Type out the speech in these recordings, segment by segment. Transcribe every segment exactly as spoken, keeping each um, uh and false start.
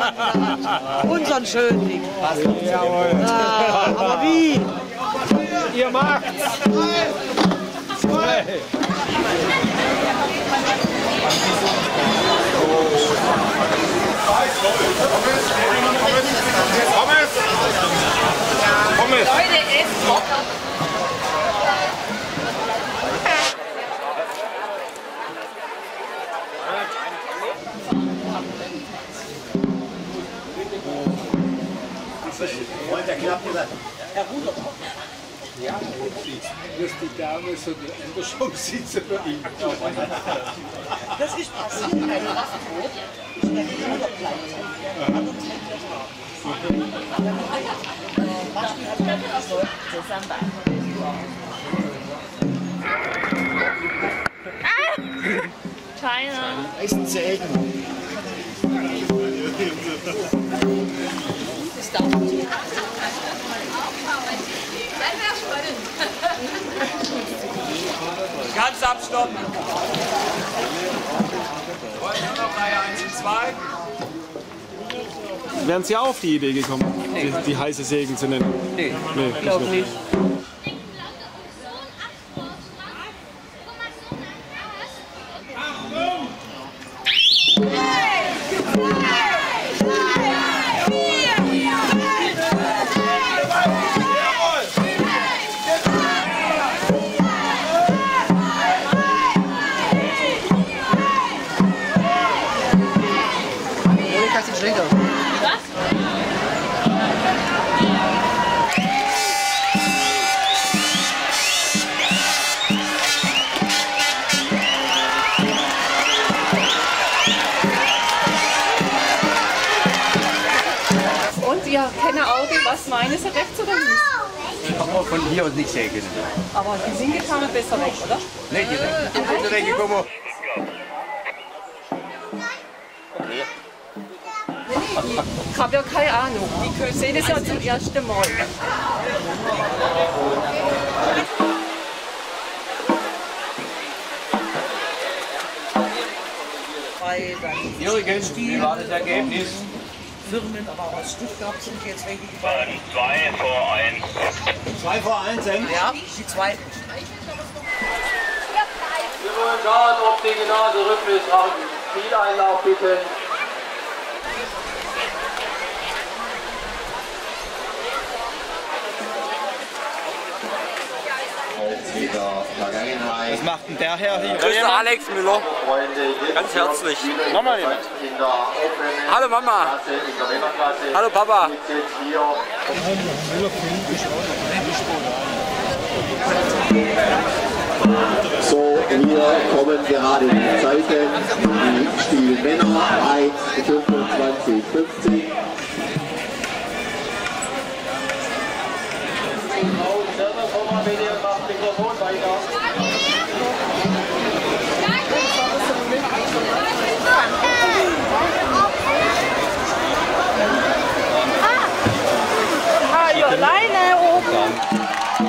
Unseren Schönling. Jawohl. Ah, aber wie? Ihr macht's. Zwei. Pommes. Leute, esst locker. Herr Rudolph. Ja, dass die Dame so in der Show sitzt bei ihm. Das ist passiert bei der Wasserbrot. Ich bin nicht unterbleibt. Basti hat mir gesagt, zusammen. China. Eisenzägen. Das darf nicht. Ganz abstoppen. Wollen wir noch Reihe eins und zwei? Wären Sie auch auf die Idee gekommen, die, die heiße Sägen zu nennen? Nee, Nee, ich glaube nicht. Und ihr kennen auch den, was meinen Sie, rechts oder links? Kann man von hier aus nicht sägen. Aber die sind gekommen besser weg, oder? Nicht direkt. Die sind direkt gekommen. Ich habe ja keine Ahnung. Die sehen es ja zum ersten Mal. Jürgen, wie war das Ergebnis? Firmen, aber aus Stuttgart sind jetzt welche geworden. Zwei vor eins. Zwei vor eins, hein? Ja, die zweiten. Wir wollen schauen, ob die genauso rhythmisch machen. Viel Einlauf bitte. Was macht denn der Herr hier? Grüß Alex Müller. Ganz herzlich. Nochmal. Hallo Mama. Hallo Papa. So, wir kommen gerade in die Zeiten. Die spielen Männer eins fünfundzwanzig fünfzig. Ah, ja, alleine oben.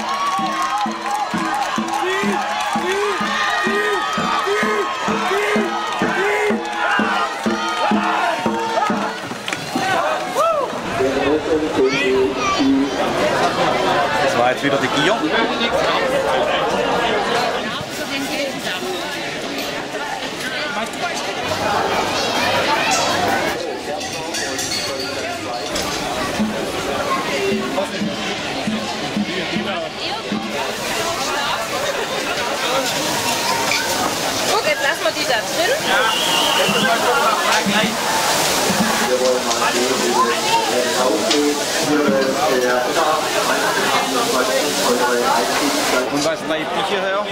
Das war jetzt wieder die Gier. Guck, jetzt lassen wir die da drin. Wir wollen mal sehen, wie das ausgeht. Hier ist der Und was bleibt ich hierher?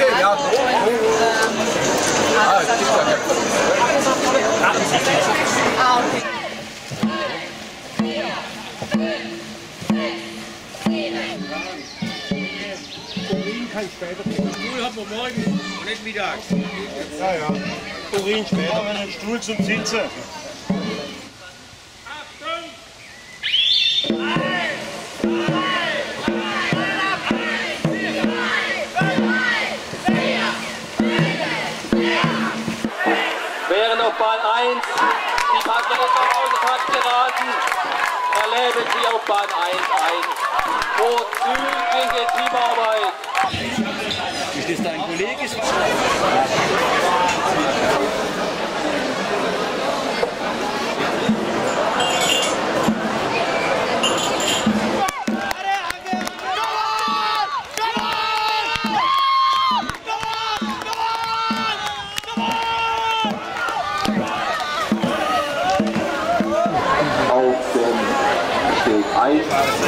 okay, ja. Ah, es gibt ja kein Problem. Ah, okay. Kann ich später trinken. Stuhl haben wir morgen, nicht mittags. Ja, ja. Urin später, wenn ein Stuhl zum Sitzen. Während auf Bahn eins die Parkplätze ausgepackt geraten, erleben Sie auf Bahn eins ein. Vorzügliche Teamarbeit. Ist das dein Kollege? Auf dem Steg eins.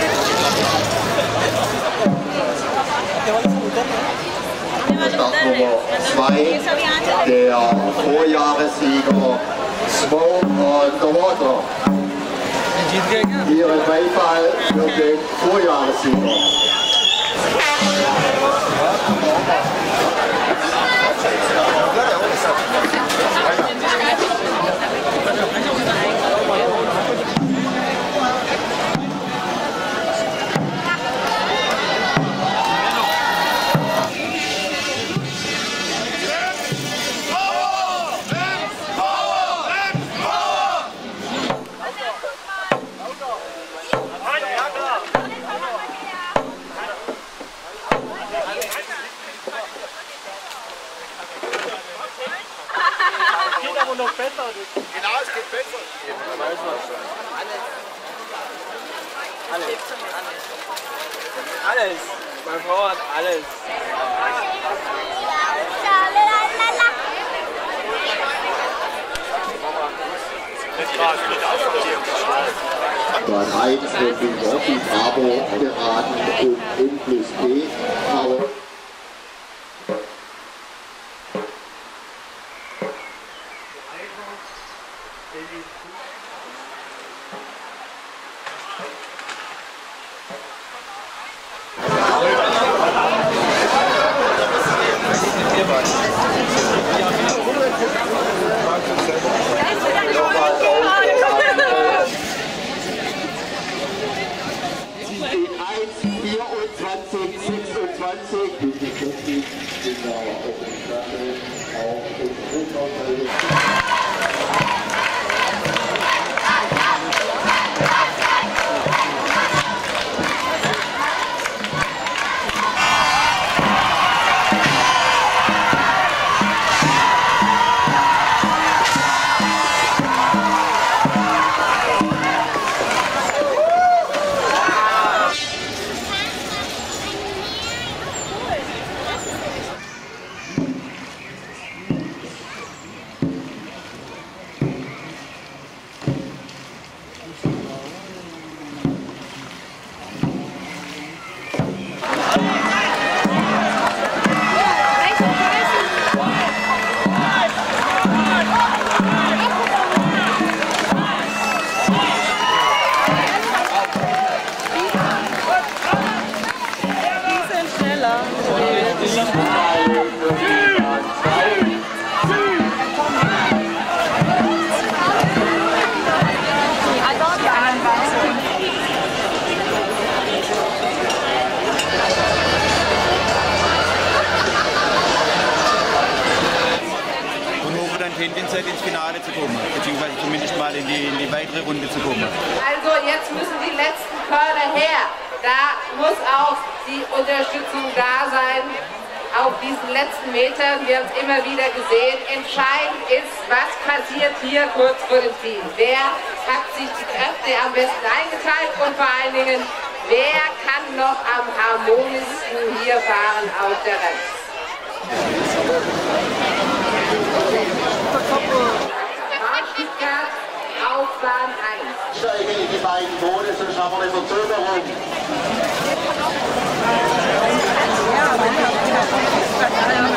Startnummer zwei, der Vorjahressieger Smoke on the Water. Ihren Beifall für den Vorjahressieger. Noch besser. Genau, es geht besser. Alles. Alles. Meine Frau hat alles. Bahn eins wird in Nordi Bravo geraten und N plus B. Aber vierundzwanzig, sechsundzwanzig, diese vierzig sind da auf dem Stachel, auch im Rundlaufmeldung. tendenziell ins Finale zu kommen, beziehungsweise zumindest mal in die, in die weitere Runde zu kommen. Also jetzt müssen die letzten Körner her. Da muss auch die Unterstützung da sein auf diesen letzten Metern. Wir haben es immer wieder gesehen. Entscheidend ist, was passiert hier kurz vor dem Ziel. Wer hat sich die Kräfte am besten eingeteilt und vor allen Dingen, wer kann noch am harmonischsten hier fahren auf der Rest. Stuttgart auf Bahn eins. Steigen in die beiden Boote, sonst haben wir eine Verzögerung. Ja,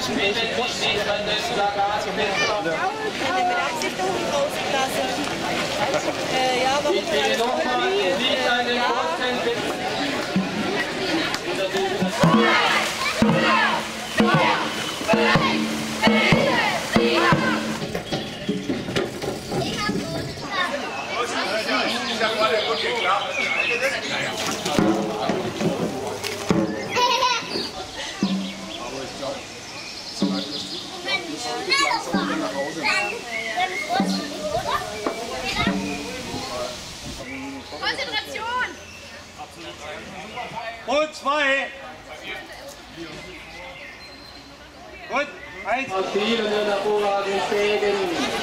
Äh, ja, warum? Konzentration! Und zwei. Gut, eins. Vielen hervorragenden Segen.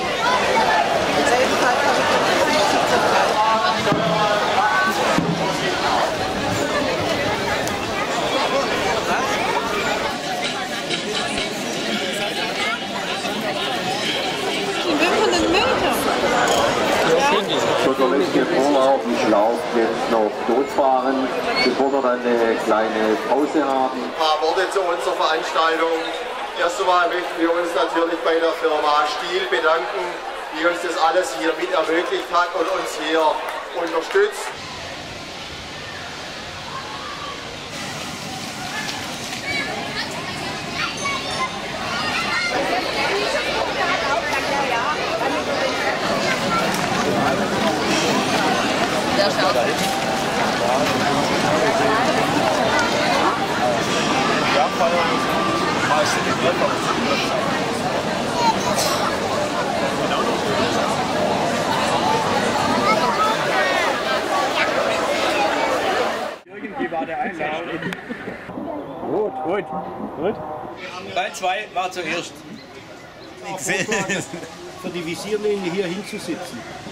So, der letzte Vorlauf, ich Schlauch jetzt noch durchfahren, bevor wir dann eine kleine Pause haben. Ein paar Worte zu unserer Veranstaltung. Erst einmal möchten wir uns natürlich bei der Firma Stihl bedanken, die uns das alles hier mit ermöglicht hat und uns hier unterstützt. Der schaut. Irgendwie war der Einlauf. Gut, gut, gut. Ball zwei war zuerst. Für die Visierlinie hier hinzusitzen.